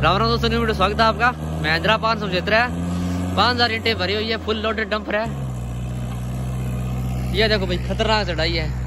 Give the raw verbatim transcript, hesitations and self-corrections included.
राम राम दोस्तों, वीडियो स्वागत है आपका। महिंद्रा पाँच सौ पचहत्तर है, पाँच हजार ईंटें भरी हुई है, फुल लोडेड डंपर है। ये देखो भाई, खतरनाक चढ़ाई है।